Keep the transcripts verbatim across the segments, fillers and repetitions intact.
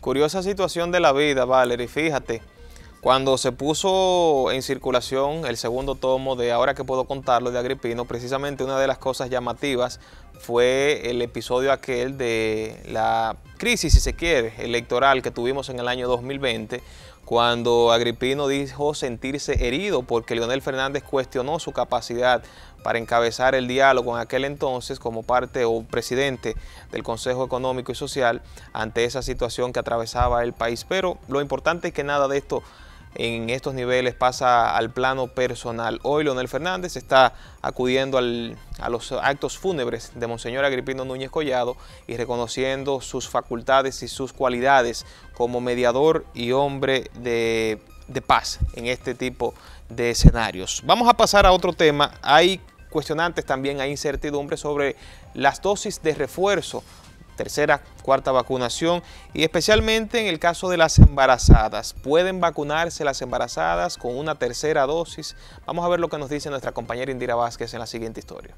Curiosa situación de la vida, Valerie. Fíjate, cuando se puso en circulación el segundo tomo de Ahora que puedo contarlo de Agripino, precisamente una de las cosas llamativas fue el episodio aquel de la crisis, si se quiere, electoral que tuvimos en el año dos mil veinte, cuando Agripino dijo sentirse herido porque Leonel Fernández cuestionó su capacidad para encabezar el diálogo en aquel entonces como parte o presidente del Consejo Económico y Social ante esa situación que atravesaba el país. Pero lo importante es que nada de esto en estos niveles pasa al plano personal. Hoy Leonel Fernández está acudiendo al, a los actos fúnebres de Monseñor Agripino Núñez Collado y reconociendo sus facultades y sus cualidades como mediador y hombre de, de paz en este tipo de escenarios. Vamos a pasar a otro tema. Hay cuestionantes también, hay incertidumbre sobre las dosis de refuerzo, tercera, cuarta vacunación, y especialmente en el caso de las embarazadas. ¿Pueden vacunarse las embarazadas con una tercera dosis? Vamos a ver lo que nos dice nuestra compañera Indira Vázquez en la siguiente historia.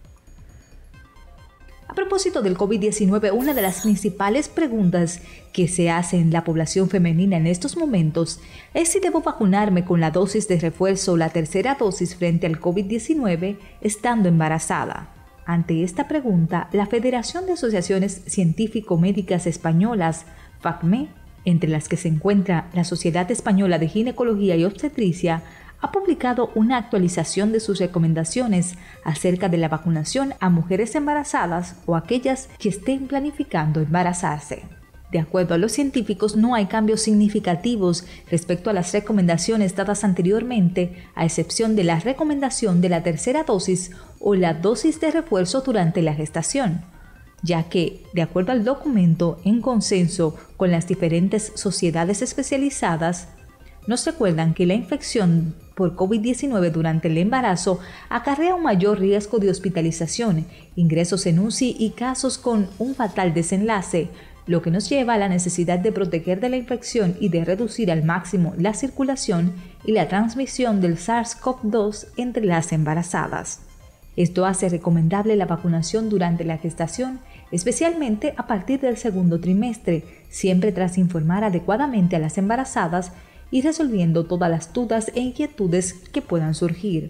A propósito del COVID diecinueve, una de las principales preguntas que se hace en la población femenina en estos momentos es si debo vacunarme con la dosis de refuerzo o la tercera dosis frente al COVID diecinueve estando embarazada. Ante esta pregunta, la Federación de Asociaciones Científico-Médicas Españolas, FACME, entre las que se encuentra la Sociedad Española de Ginecología y Obstetricia, ha publicado una actualización de sus recomendaciones acerca de la vacunación a mujeres embarazadas o aquellas que estén planificando embarazarse. De acuerdo a los científicos, no hay cambios significativos respecto a las recomendaciones dadas anteriormente, a excepción de la recomendación de la tercera dosis o la dosis de refuerzo durante la gestación, ya que, de acuerdo al documento en consenso con las diferentes sociedades especializadas, nos recuerdan que la infección por COVID diecinueve durante el embarazo acarrea un mayor riesgo de hospitalización, ingresos en U C I y casos con un fatal desenlace, lo que nos lleva a la necesidad de proteger de la infección y de reducir al máximo la circulación y la transmisión del SARS CoV dos entre las embarazadas. Esto hace recomendable la vacunación durante la gestación, especialmente a partir del segundo trimestre, siempre tras informar adecuadamente a las embarazadas y resolviendo todas las dudas e inquietudes que puedan surgir.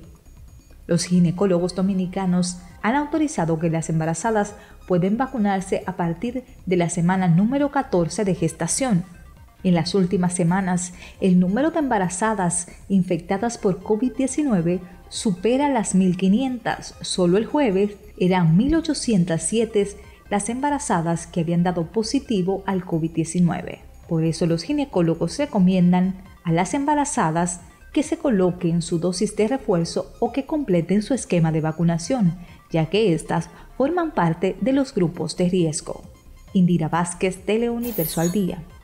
Los ginecólogos dominicanos han autorizado que las embarazadas pueden vacunarse a partir de la semana número catorce de gestación. En las últimas semanas, el número de embarazadas infectadas por COVID diecinueve supera las mil quinientas. Solo el jueves eran mil ochocientas siete las embarazadas que habían dado positivo al COVID diecinueve. Por eso los ginecólogos recomiendan a las embarazadas que se coloquen su dosis de refuerzo o que completen su esquema de vacunación, ya que éstas forman parte de los grupos de riesgo. Indira Vázquez, Teleuniverso al Día.